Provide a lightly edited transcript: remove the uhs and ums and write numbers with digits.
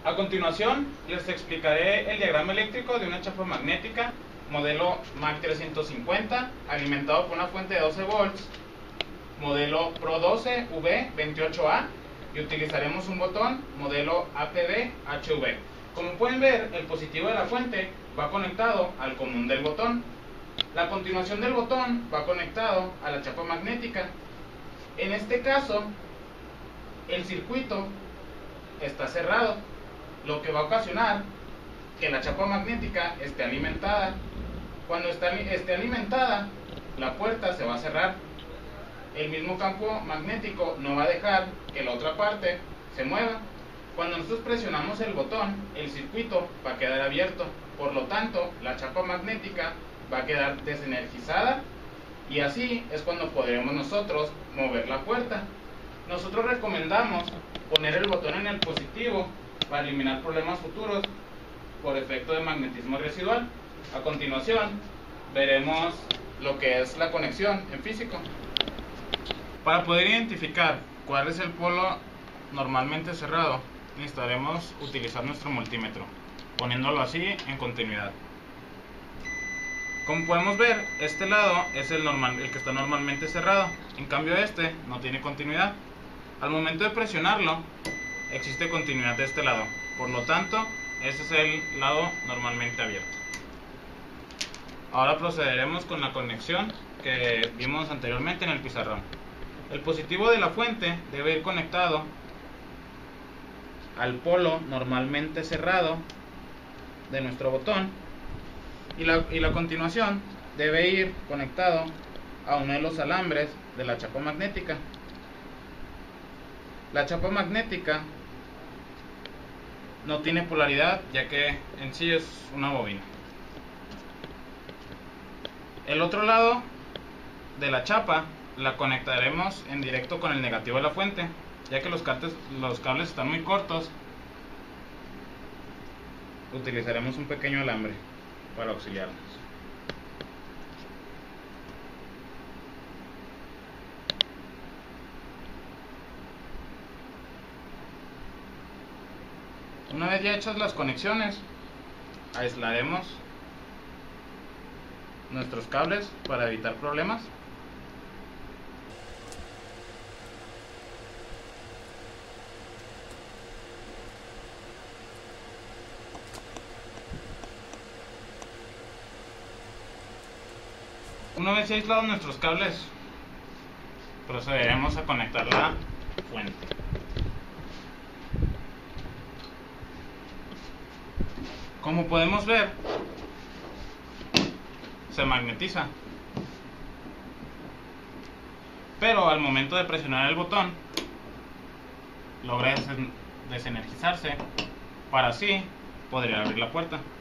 A continuación, les explicaré el diagrama eléctrico de una chapa magnética modelo MAC 350 alimentado por una fuente de 12 volts modelo Pro 12 V28A y utilizaremos un botón modelo APB HV. Como pueden ver, el positivo de la fuente va conectado al común del botón. La continuación del botón va conectado a la chapa magnética. En este caso, el circuito está cerrado, lo que va a ocasionar que la chapa magnética esté alimentada. Cuando esté alimentada, la puerta se va a cerrar. El mismo campo magnético no va a dejar que la otra parte se mueva. Cuando nosotros presionamos el botón, el circuito va a quedar abierto. Por lo tanto, la chapa magnética va a quedar desenergizada y así es cuando podremos nosotros mover la puerta. Nosotros recomendamos poner el botón en el positivo para eliminar problemas futuros por efecto de magnetismo residual. A continuación veremos lo que es la conexión en físico. Para poder identificar cuál es el polo normalmente cerrado, necesitaremos utilizar nuestro multímetro, poniéndolo así en continuidad. Como podemos ver, este lado es el que está normalmente cerrado, en cambio este no tiene continuidad. Al momento de presionarlo, existe continuidad de este lado, por lo tanto, este es el lado normalmente abierto. Ahora procederemos con la conexión que vimos anteriormente en el pizarrón. El positivo de la fuente debe ir conectado al polo normalmente cerrado de nuestro botón y la continuación debe ir conectado a uno de los alambres de la chapa magnética. La chapa magnética no tiene polaridad, ya que en sí es una bobina. El otro lado de la chapa la conectaremos en directo con el negativo de la fuente, ya que los cables están muy cortos. Utilizaremos un pequeño alambre para auxiliarnos. Una vez ya hechas las conexiones, aislaremos nuestros cables para evitar problemas. Una vez aislados nuestros cables, procederemos a conectar la fuente. Como podemos ver, se magnetiza, pero al momento de presionar el botón logra desenergizarse para así poder abrir la puerta.